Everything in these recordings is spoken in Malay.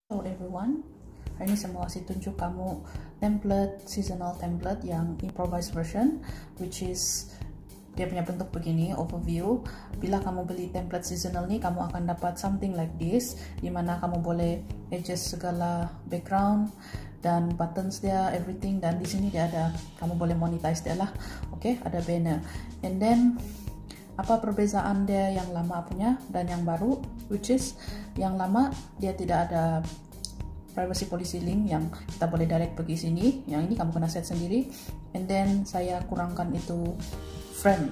Hello everyone, hari ini saya mau kasih tunjuk kamu template, seasonal template yang improvised version, which is dia punya bentuk begini, overview. Bila kamu beli template seasonal nih, kamu akan dapat something like this, dimana kamu boleh adjust segala background dan buttons dia, everything. Dan di sini dia ada, kamu boleh monetize dia lah, oke? Ada banner. And then apa perbezaan dia yang lama punya dan yang baru, which is yang lama dia tidak ada privacy policy link yang kita boleh direct pergi sini, yang ini kamu kena set sendiri. And then saya kurangkan itu frame,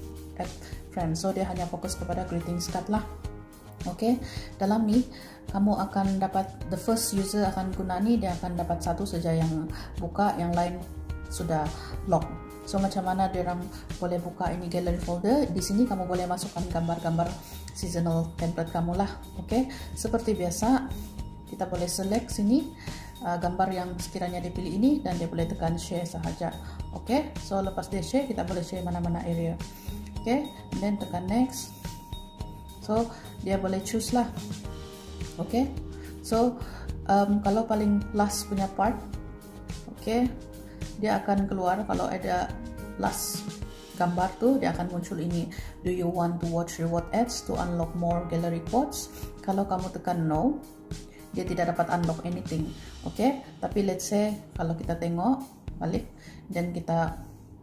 so dia hanya fokus kepada greetings card lah. Oke, dalam ni kamu akan dapat, the first user akan guna ni, dia akan dapat satu saja yang buka, yang lain sudah lock. So macam mana dia orang boleh buka ini gallery folder? Di sini kamu boleh masukkan gambar-gambar seasonal template kamu lah. Oke, seperti biasa kita boleh select sini gambar yang sekiranya dipilih ini, dan dia boleh tekan share sahaja. Oke, so lepas dia share, kita boleh share mana-mana area. Oke, then tekan next. So dia boleh choose lah. Oke, so kalau paling last punya part, oke, dia akan keluar. Kalau ada last gambar tuh, dia akan muncul ini, do you want to watch reward ads to unlock more gallery quotes? Kalau kamu tekan no, dia tidak dapat unlock anything. Oke, tapi let's say kalau kita tengok balik dan kita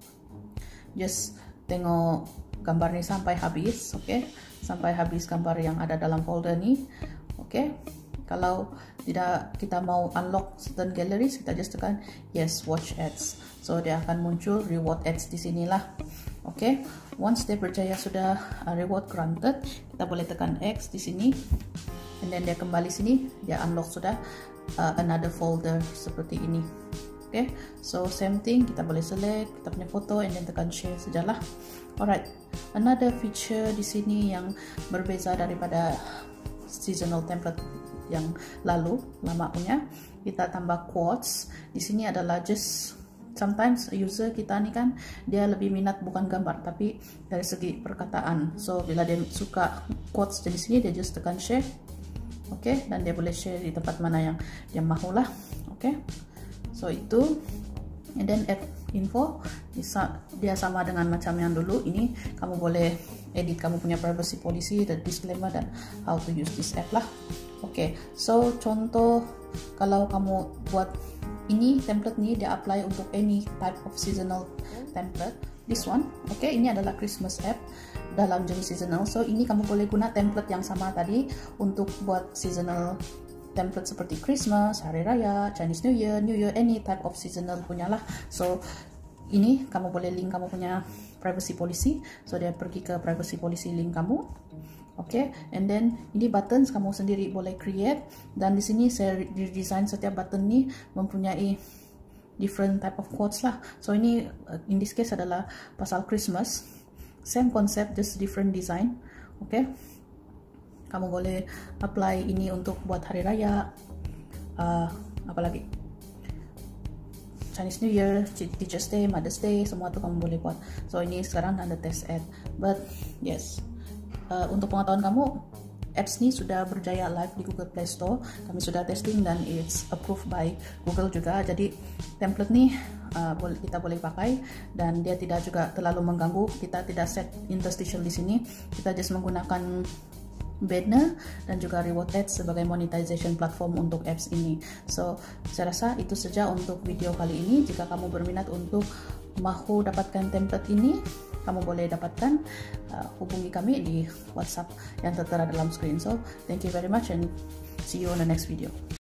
just tengok gambar ini sampai habis, oke, sampai habis gambar yang ada dalam folder nih. Oke, kalau tidak kita mau unlock certain galleries, kita just tekan yes, watch ads. So dia akan muncul reward ads di sinilah. Oke, once dia percaya sudah reward granted, kita boleh tekan X di sini, and then dia kembali sini, dia unlock sudah another folder seperti ini. Oke, so same thing, kita boleh select kita punya foto, and then tekan share sajalah. Alright, another feature di sini yang berbeza daripada seasonal template yang lama punya, kita tambah quotes. Di sini adalah just sometimes user kita nih kan, dia lebih minat bukan gambar tapi dari segi perkataan. So bila dia suka quotes di sini, dia just tekan share. Oke, dan dia boleh share di tempat mana yang dia mahu lah. Oke, so itu. And then add info, dia sama dengan macam yang dulu. Ini kamu boleh edit kamu punya privacy policy dan disclaimer dan how to use this app lah. Oke, so contoh kalau kamu buat ini template nih, dia apply untuk any type of seasonal template. This one, oke, ini adalah Christmas app dalam jenis seasonal. So ini kamu boleh guna template yang sama tadi untuk buat seasonal template seperti Christmas, Hari Raya, Chinese New Year, any type of seasonal punya lah. So ini kamu boleh link kamu punya privacy policy. So dia pergi ke privacy policy link kamu. Oke, and then ini buttons kamu sendiri boleh create, dan di sini saya redesign setiap button nih mempunyai different type of quotes lah. So ini in this case adalah pasal Christmas, same concept just different design. Oke, kamu boleh apply ini untuk buat hari raya, apalagi Chinese New Year, Teachers Day, Mother's Day, semua tuh kamu boleh buat. So ini sekarang ada test ad, but yes, untuk pengetahuan kamu, apps ini sudah berjaya live di Google Play Store. Kami sudah testing dan it's approved by Google juga. Jadi template nih kita boleh pakai, dan dia tidak juga terlalu mengganggu. Kita tidak set interstitial di sini. Kita just menggunakan banner dan juga reward ads sebagai monetization platform untuk apps ini. So saya rasa itu saja untuk video kali ini. Jika kamu berminat untuk mahu dapatkan template ini, kamu boleh dapatkan, hubungi kami di WhatsApp yang tertera dalam screen. So thank you very much and see you on the next video.